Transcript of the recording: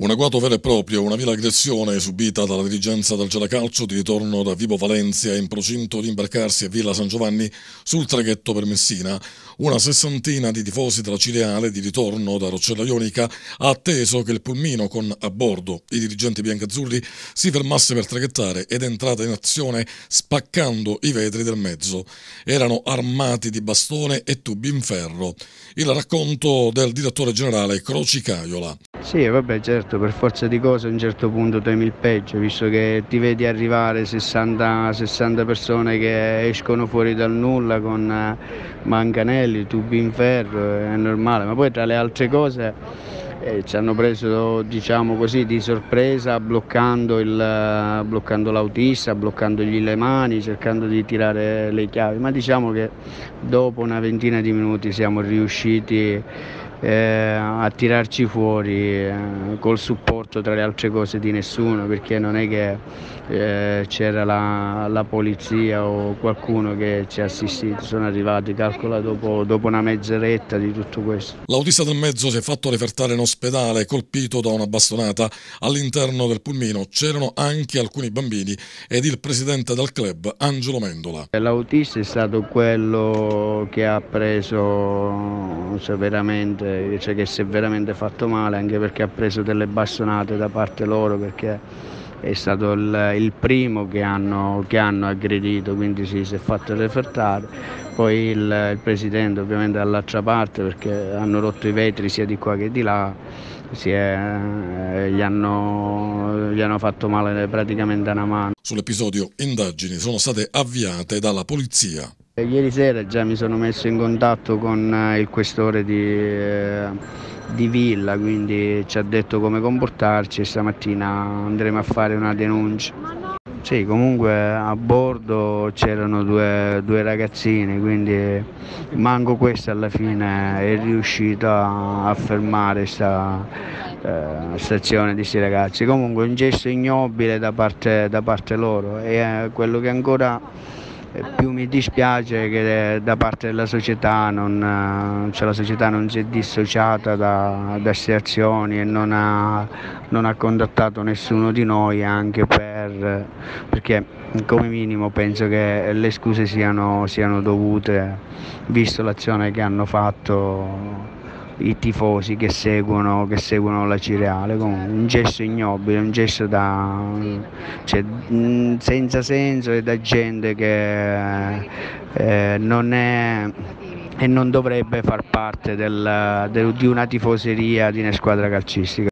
Un agguato vero e proprio, una vile aggressione subita dalla dirigenza del Gelacalcio di ritorno da Vibo Valencia in procinto di imbarcarsi a Villa San Giovanni sul traghetto per Messina. Una sessantina di tifosi della Cireale di ritorno da Roccella Ionica ha atteso che il pulmino con a bordo i dirigenti biancazzurri si fermasse per traghettare ed è entrata in azione spaccando i vetri del mezzo. Erano armati di bastone e tubi in ferro. Il racconto del direttore generale Croci Caiola. Sì, vabbè, certo, per forza di cose a un certo punto temi il peggio, visto che ti vedi arrivare 60 persone che escono fuori dal nulla con manganelli, tubi in ferro, è normale, ma poi tra le altre cose ci hanno preso, diciamo così, di sorpresa bloccando l'autista, bloccandogli le mani, cercando di tirare le chiavi, ma diciamo che dopo una ventina di minuti siamo riusciti a tirarci fuori col supporto tra le altre cose di nessuno, perché non è che c'era la polizia o qualcuno che ci ha assistito, sono arrivati, calcola, dopo una mezz'oretta di tutto questo. L'autista del mezzo si è fatto refertare in ospedale colpito da una bastonata. All'interno del pulmino c'erano anche alcuni bambini ed il presidente del club Angelo Mendola. L'autista è stato quello che ha preso severamente, cioè che si è veramente fatto male, anche perché ha preso delle bastonate da parte loro, perché è stato il primo che hanno aggredito, quindi sì, si è fatto refertare. Poi il presidente ovviamente dall'altra parte, perché hanno rotto i vetri sia di qua che di là, gli hanno fatto male praticamente a una mano. Sull'episodio indagini sono state avviate dalla polizia. Ieri sera già mi sono messo in contatto con il questore di Villa, quindi ci ha detto come comportarci e stamattina andremo a fare una denuncia. Sì, comunque a bordo c'erano due ragazzini, quindi manco questo alla fine è riuscito a fermare questa azione di questi ragazzi. Comunque un gesto ignobile da parte loro, e quello che ancora più mi dispiace è che da parte della società la società non si è dissociata da queste azioni e non ha contattato nessuno di noi, anche perché come minimo penso che le scuse siano dovute, visto l'azione che hanno fatto i tifosi che seguono la Cireale. Comunque un gesto ignobile, un gesto senza senso, e da gente che non è e non dovrebbe far parte di una tifoseria di una squadra calcistica.